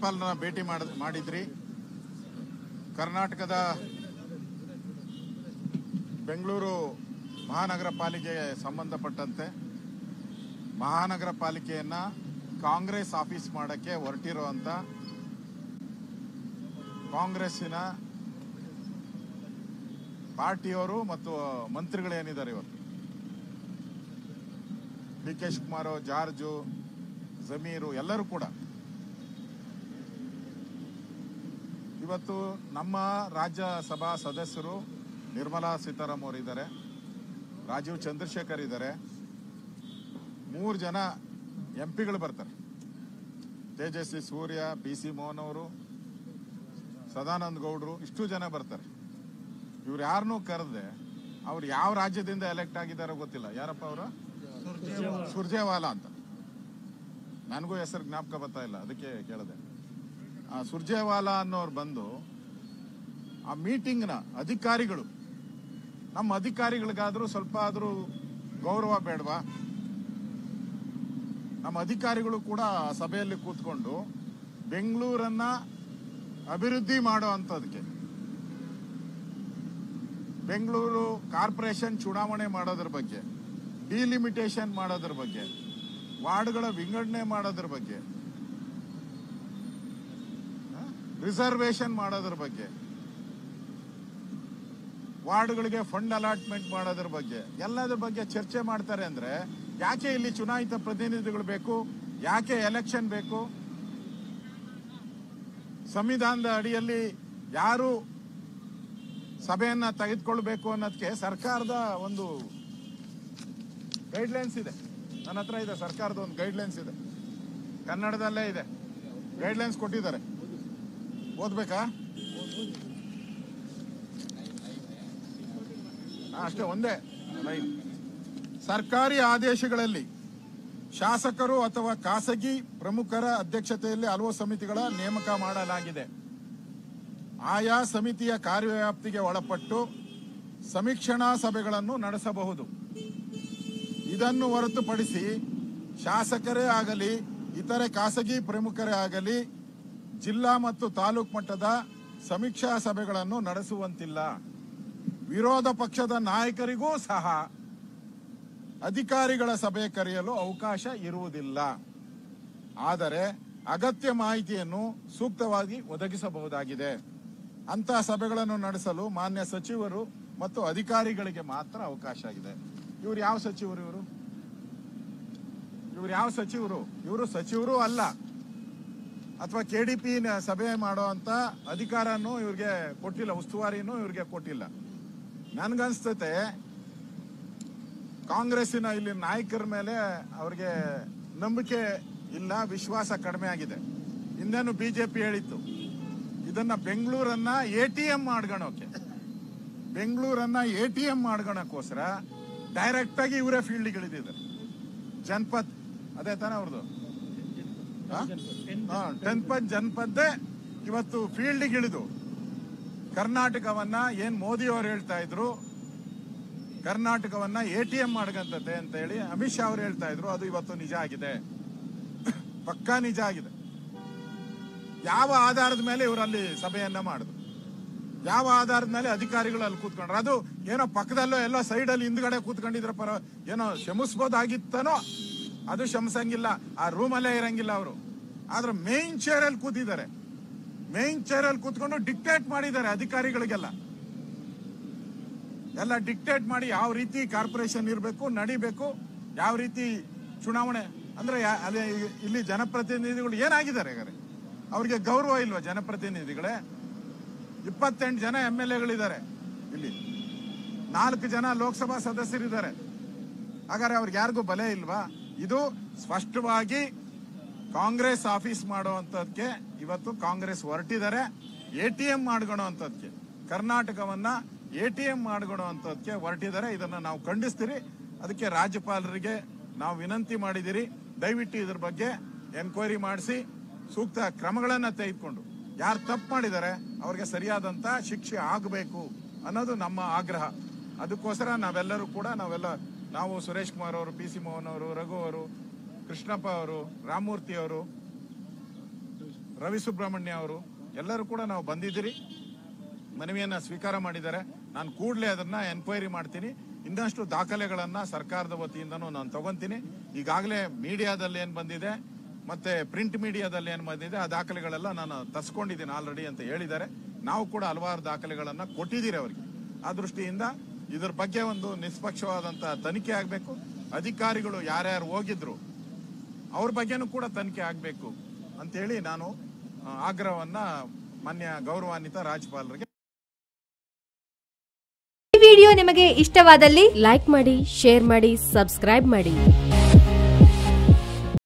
ರಾಜ್ಯಪಾಲರನ್ನ ಭೇಟಿ ಮಾಡಿದ್ರಿ. ಕರ್ನಾಟಕದ ಬೆಂಗಳೂರು ಮಹಾನಗರ ಪಾಲಿಕೆಗೆ ಸಂಬಂಧಪಟ್ಟಂತೆ ಮಹಾನಗರ ಪಾಲಿಕೆಯನ್ನ ಕಾಂಗ್ರೆಸ್ ಆಫೀಸ್ ಮಾಡಕ್ಕೆ ಹೊರಟಿರುವಂತ ಕಾಂಗ್ರೆಸ್ಸಿನ ಪಾರ್ಟಿಯವರು ಮತ್ತು ಮಂತ್ರಿಗಳೇನಿದ್ದಾರೆ ಇವತ್ತು ಡಿ.ಕೆ. ಶಿವಕುಮಾರ್, ಜಾರ್ಜು, ಜಮೀರು ಎಲ್ಲರೂ ಕೂಡ ಇವತ್ತು ನಮ್ಮ ರಾಜ್ಯಸಭಾ ಸದಸ್ಯರು ನಿರ್ಮಲಾ ಸೀತಾರಾಮನ್ ಅವರು ಇದ್ದಾರೆ, ರಾಜೀವ್ ಚಂದ್ರಶೇಖರ್ ಇದ್ದಾರೆ, 3 ಜನ ಎಂಪಿಗಳು ಬರ್ತಾರೆ. ತೇಜಸ್ವಿ ಸೂರ್ಯ, ಪಿ.ಸಿ. ಮೋಹನ್ ಅವರು, ಸದಾನಂದ ಗೌಡ್ರು, ಇಷ್ಟು ಜನ ಬರ್ತಾರೆ. ಇವ್ರು ಯಾರನ್ನೂ ಕರೆದೆ ಅವ್ರು ಯಾವ ರಾಜ್ಯದಿಂದ ಎಲೆಕ್ಟ್ ಆಗಿದ್ದಾರೋ ಗೊತ್ತಿಲ್ಲ. ಯಾರಪ್ಪ ಅವರು? ಸುರ್ಜೇವಾಲಾ ಅಂತ. ನನಗೂ ಹೆಸರು ಜ್ಞಾಪಕ ಬರ್ತಾ ಇಲ್ಲ, ಅದಕ್ಕೆ ಕೇಳಿದೆ. ಆ ಸುರ್ಜೇವಾಲಾ ಅನ್ನೋರು ಬಂದು ಆ ಮೀಟಿಂಗ್ನ ಅಧಿಕಾರಿಗಳು, ನಮ್ಮ ಅಧಿಕಾರಿಗಳಿಗಾದ್ರೂ ಸ್ವಲ್ಪ ಆದ್ರೂ ಗೌರವ ಬೇಡವಾ? ನಮ್ಮ ಅಧಿಕಾರಿಗಳು ಕೂಡ ಸಭೆಯಲ್ಲಿ ಕೂತ್ಕೊಂಡು ಬೆಂಗಳೂರನ್ನ ಅಭಿವೃದ್ಧಿ ಮಾಡೋ ಅಂಥದಕ್ಕೆ, ಬೆಂಗಳೂರು ಕಾರ್ಪೊರೇಷನ್ ಚುನಾವಣೆ ಮಾಡೋದ್ರ ಬಗ್ಗೆ, ಡಿಲಿಮಿಟೇಷನ್ ಮಾಡೋದ್ರ ಬಗ್ಗೆ, ವಾರ್ಡ್ಗಳ ವಿಂಗಡಣೆ ಮಾಡೋದ್ರ ಬಗ್ಗೆ, ರಿಸರ್ವೇಶನ್ ಮಾಡೋದ್ರ ಬಗ್ಗೆ, ವಾರ್ಡ್ಗಳಿಗೆ ಫಂಡ್ ಅಲಾಟ್ಮೆಂಟ್ ಮಾಡೋದ್ರ ಬಗ್ಗೆ, ಎಲ್ಲದ್ರ ಬಗ್ಗೆ ಚರ್ಚೆ ಮಾಡ್ತಾರೆ. ಅಂದ್ರೆ ಯಾಕೆ ಇಲ್ಲಿ ಚುನಾಯಿತ ಪ್ರತಿನಿಧಿಗಳು ಬೇಕು? ಯಾಕೆ ಎಲೆಕ್ಷನ್ ಬೇಕು? ಸಂವಿಧಾನದ ಅಡಿಯಲ್ಲಿ ಯಾರು ಸಭೆಯನ್ನ ತೆಗೆದುಕೊಳ್ಬೇಕು ಅನ್ನೋದಕ್ಕೆ ಸರ್ಕಾರದ ಒಂದು ಗೈಡ್ಲೈನ್ಸ್ ಇದೆ. ನನ್ನ ಹತ್ರ ಇದೆ, ಸರ್ಕಾರದ ಒಂದು ಗೈಡ್ಲೈನ್ಸ್ ಇದೆ, ಕನ್ನಡದಲ್ಲೇ ಇದೆ. ಗೈಡ್ಲೈನ್ಸ್ ಕೊಟ್ಟಿದ್ದಾರೆ, ಓದ್ಬೇಕಾ? ಅಷ್ಟೇ, ಒಂದೇ ಲೈನ್. ಸರ್ಕಾರಿ ಆದೇಶಗಳಲ್ಲಿ ಶಾಸಕರು ಅಥವಾ ಖಾಸಗಿ ಪ್ರಮುಖರ ಅಧ್ಯಕ್ಷತೆಯಲ್ಲಿ ಹಲವು ಸಮಿತಿಗಳ ನೇಮಕ ಮಾಡಲಾಗಿದೆ. ಆಯಾ ಸಮಿತಿಯ ಕಾರ್ಯವ್ಯಾಪ್ತಿಗೆ ಒಳಪಟ್ಟು ಸಮೀಕ್ಷಣಾ ಸಭೆಗಳನ್ನು ನಡೆಸಬಹುದು. ಇದನ್ನು ಹೊರತುಪಡಿಸಿ ಶಾಸಕರೇ ಆಗಲಿ ಇತರೆ ಖಾಸಗಿ ಪ್ರಮುಖರೇ ಆಗಲಿ ಜಿಲ್ಲಾ ಮತ್ತು ತಾಲೂಕು ಮಟ್ಟದ ಸಮೀಕ್ಷಾ ಸಭೆಗಳನ್ನು ನಡೆಸುವಂತಿಲ್ಲ. ವಿರೋಧ ಪಕ್ಷದ ನಾಯಕರಿಗೂ ಸಹ ಅಧಿಕಾರಿಗಳ ಸಭೆ ಕರೆಯಲು ಅವಕಾಶ ಇರುವುದಿಲ್ಲ. ಆದರೆ ಅಗತ್ಯ ಮಾಹಿತಿಯನ್ನು ಸೂಕ್ತವಾಗಿ ಒದಗಿಸಬಹುದಾಗಿದೆ. ಅಂತಹ ಸಭೆಗಳನ್ನು ನಡೆಸಲು ಮಾನ್ಯ ಸಚಿವರು ಮತ್ತು ಅಧಿಕಾರಿಗಳಿಗೆ ಮಾತ್ರ ಅವಕಾಶ ಇದೆ. ಇವರು ಯಾವ ಸಚಿವರು? ಇವರು ಯಾವ ಸಚಿವರು? ಇವರು ಸಚಿವರು ಅಲ್ಲ, ಅಥವಾ ಕೆಡಿಪಿ ಸಭೆ ಮಾಡೋ ಅಂತ ಅಧಿಕಾರನೂ ಇವ್ರಿಗೆ ಕೊಟ್ಟಿಲ್ಲ, ಉಸ್ತುವಾರಿನೂ ಇವ್ರಿಗೆ ಕೊಟ್ಟಿಲ್ಲ. ನನ್ಗನ್ಸ್ತತೆ ಕಾಂಗ್ರೆಸ್ಸಿನ ಇಲ್ಲಿ ನಾಯಕರ ಮೇಲೆ ಅವ್ರಿಗೆ ನಂಬಿಕೆ ಇಲ್ಲ, ವಿಶ್ವಾಸ ಕಡಿಮೆ ಆಗಿದೆ. ಇನ್ನೇನು ಬಿಜೆಪಿ ಹೇಳಿತ್ತು ಇದನ್ನ ಬೆಂಗಳೂರನ್ನ ATM ಮಾಡ್ಕೊಳೋಕೆ, ಬೆಂಗಳೂರನ್ನ ATM ಮಾಡ್ಕೊಳಕ್ಕೋಸ್ಕರ ಡೈರೆಕ್ಟ್ ಆಗಿ ಇವರೇ ಫೀಲ್ಡ್ ಇಳಿದಿದ್ದಾರೆ. ಜನಪದ್ ಅದೇ ತಾನೇ ಅವ್ರದ್ದು, ಜನಪದ್ದೇ ಇವತ್ತು ಫೀಲ್ಡ್ ಇಳಿದು ಕರ್ನಾಟಕವನ್ನ ಏನ್ ಮೋದಿ ಅವರು ಹೇಳ್ತಾ ಇದ್ರು, ಕರ್ನಾಟಕವನ್ನ ATM ಮಾಡ್ಕಂತತೆ ಅಂತ ಹೇಳಿ ಅಮಿತ್ ಶಾ ಅವರು ಹೇಳ್ತಾ ಇದ್ರು, ಅದು ಇವತ್ತು ನಿಜ ಆಗಿದೆ, ಪಕ್ಕಾ ನಿಜ ಆಗಿದೆ. ಯಾವ ಆಧಾರದ ಮೇಲೆ ಇವರಲ್ಲಿ ಸಭೆಯನ್ನ ಮಾಡಿದ್ರು? ಯಾವ ಆಧಾರದ ಮೇಲೆ ಅಧಿಕಾರಿಗಳು ಅಲ್ಲಿ ಕೂತ್ಕೊಂಡ್ರು? ಅದು ಏನೋ ಪಕ್ಕದಲ್ಲೋ ಎಲ್ಲೋ ಸೈಡಲ್ಲಿ ಹಿಂದ್ಗಡೆ ಕೂತ್ಕೊಂಡಿದ್ರ ಏನೋ ಶಮಿಸ್ಬೋದಾಗಿತ್ತನೋ, ಅದು ಶಮಿಸಂಗಿಲ್ಲ, ಆ ರೂಮಲ್ಲೇ ಇರಂಗಿಲ್ಲ ಅವರು. ಆದ್ರೆ ಮೇನ್ ಚೇರ್ ಅಲ್ಲಿ ಕೂತಿದ್ದಾರೆ, ಮೇನ್ ಚೇರ್ ಅಲ್ಲಿ ಕೂತ್ಕೊಂಡು ಡಿಕ್ಟೇಟ್ ಮಾಡಿದ್ದಾರೆ ಅಧಿಕಾರಿಗಳಿಗೆಲ್ಲ. ಎಲ್ಲ ಡಿಕ್ಟೇಟ್ ಮಾಡಿ ಯಾವ ರೀತಿ ಕಾರ್ಪೊರೇಷನ್ ಇರಬೇಕು, ನಡಿಬೇಕು, ಯಾವ ರೀತಿ ಚುನಾವಣೆ. ಅಂದ್ರೆ ಇಲ್ಲಿ ಜನಪ್ರತಿನಿಧಿಗಳು ಏನಾಗಿದ್ದಾರೆ? ಅವ್ರಿಗೆ ಗೌರವ ಇಲ್ವಾ ಜನಪ್ರತಿನಿಧಿಗಳೇ? 28 ಜನ MLAಗಳಿದ್ದಾರೆ ಇಲ್ಲಿ, 4 ಜನ ಲೋಕಸಭಾ ಸದಸ್ಯರಿದ್ದಾರೆ. ಹಾಗಾದ್ರೆ ಅವ್ರಿಗೆ ಯಾರಿಗೂ ಬಲೆ ಇಲ್ವಾ? ಇದು ಸ್ಪಷ್ಟವಾಗಿ ಕಾಂಗ್ರೆಸ್ ಆಫೀಸ್ ಮಾಡುವಂತದಕ್ಕೆ ಇವತ್ತು ಕಾಂಗ್ರೆಸ್ ಹೊರಟಿದ್ದಾರೆ. ATM ಮಾಡ್ಕೊಳೋಂಥದ್ಕೆ, ಕರ್ನಾಟಕವನ್ನ ATM ಮಾಡ್ಕೊಳೋಂಥದ್ಕೆ ಹೊರಟಿದ್ದಾರೆ. ಇದನ್ನ ನಾವು ಖಂಡಿಸ್ತೀರಿ. ಅದಕ್ಕೆ ರಾಜ್ಯಪಾಲರಿಗೆ ನಾವು ವಿನಂತಿ ಮಾಡಿದಿರಿ, ದಯವಿಟ್ಟು ಇದ್ರ ಬಗ್ಗೆ ಎನ್ಕ್ವೈರಿ ಮಾಡಿಸಿ ಸೂಕ್ತ ಕ್ರಮಗಳನ್ನ ತೆಗೆದುಕೊಂಡು ಯಾರು ತಪ್ಪು ಮಾಡಿದ್ದಾರೆ ಅವ್ರಿಗೆ ಸರಿಯಾದಂತ ಶಿಕ್ಷೆ ಆಗಬೇಕು ಅನ್ನೋದು ನಮ್ಮ ಆಗ್ರಹ. ಅದಕ್ಕೋಸ್ಕರ ನಾವೆಲ್ಲರೂ ಕೂಡ ನಾವು ಸುರೇಶ್ ಕುಮಾರ್ ಅವರು, PC ಮೋಹನ್ ಅವರು, ರಘು ಅವರು, ಕೃಷ್ಣಪ್ಪ ಅವರು, ರಾಮಮೂರ್ತಿ ಅವರು, ರವಿ ಸುಬ್ರಹ್ಮಣ್ಯ ಅವರು ಎಲ್ಲರೂ ಕೂಡ ನಾವು ಬಂದಿದ್ದೀರಿ, ಮನವಿಯನ್ನ ಸ್ವೀಕಾರ ಮಾಡಿದ್ದಾರೆ. ನಾನು ಕೂಡಲೇ ಅದನ್ನ ಎನ್ಕ್ವೈರಿ ಮಾಡ್ತೀನಿ. ಇನ್ನಷ್ಟು ದಾಖಲೆಗಳನ್ನ ಸರ್ಕಾರದ ವತಿಯಿಂದನೂ ನಾನು ತಗೊಂತೀನಿ. ಈಗಾಗಲೇ ಮೀಡಿಯಾದಲ್ಲಿ ಏನ್ ಬಂದಿದೆ ಮತ್ತೆ ಪ್ರಿಂಟ್ ಮೀಡಿಯಾದಲ್ಲಿ ಏನ್ ಬಂದಿದೆ ಆ ದಾಖಲೆಗಳೆಲ್ಲ ನಾನು ತರಿಸ್ಕೊಂಡಿದ್ದೀನಿ ಆಲ್ರೆಡಿ ಅಂತ ಹೇಳಿದ್ದಾರೆ. ನಾವು ಕೂಡ ಹಲವಾರು ದಾಖಲೆಗಳನ್ನ ಕೊಟ್ಟಿದ್ದೀರಿ ಅವರಿಗೆ. ಆ ದೃಷ್ಟಿಯಿಂದ ಇದ್ರ ಬಗ್ಗೆ ಒಂದು ನಿಷ್ಪಕ್ಷವಾದಂತ ತನಿಖೆ ಆಗಬೇಕು. ಅಧಿಕಾರಿಗಳು ಯಾರ್ಯಾರು ಹೋಗಿದ್ರು ಅವ್ರ ಬಗ್ಗೆನೂ ಕೂಡ ತನಿಖೆ ಆಗಬೇಕು ಅಂತೇಳಿ ನಾನು ಆಗ್ರಹವನ್ನ ಮಾನ್ಯ ಗೌರವಾನ್ವಿತ ರಾಜ್ಯಪಾಲರಿಗೆ. ಈ ವಿಡಿಯೋ ನಿಮಗೆ ಇಷ್ಟವಾದಲ್ಲಿ ಲೈಕ್ ಮಾಡಿ, ಶೇರ್ ಮಾಡಿ, ಸಬ್ಸ್ಕ್ರೈಬ್ ಮಾಡಿ.